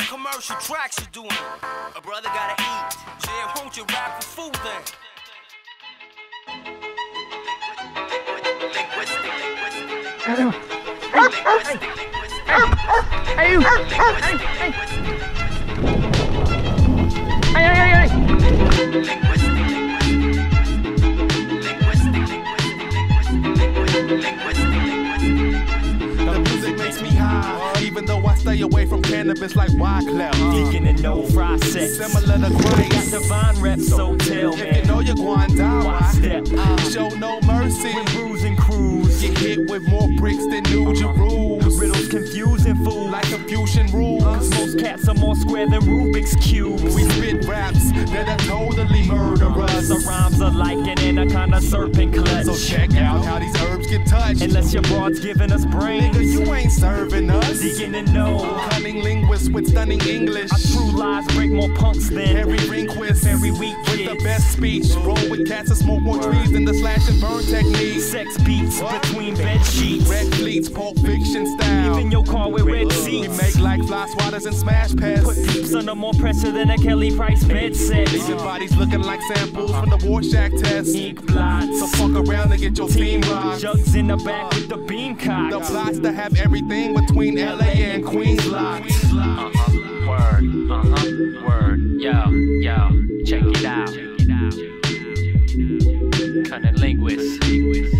commercial tracks you're doing. A brother gotta eat. Yeah, won't you rap for food then? The music makes me high, even though I stay away from cannabis like Wyclef. Deacon and no fry sex. Similar to Got Christ. divine reps, so tell If man. you know you're going down, Why step? show no mercy. When bruising crews, Get hit with more bricks than New Jerusalem. riddles confusing fools. Like Confucian rules. Most cats are more square than Rubik's cubes. We spit raps that are totally murderous. The rhymes are like an anaconda serpent clutch. So check out how these herbs get touched. Unless your broad's giving us brains. Nigga, you ain't serving us. Deacon and no. Cunning linguists with stunning English. Our true lies break more punks than Harry Rehnquist. very weak With the kids. best speech. Roll with cats and smoke more trees than the slash and burn technique. Sex beats between bed sheets. Red fleets, Pulp Fiction style. Even your car with red We seats. make like fly swatters and smash pads. Put peeps under more pressure than a Kelly Price bed set. Leaving bodies looking like samples from the Rorschach test. Ink blots. So fuck around and get your team rocked. Jugs in the back with the beam cock. The plots to have everything between LA and Queens locked. Word, word, yo, check it out. Cunning linguist.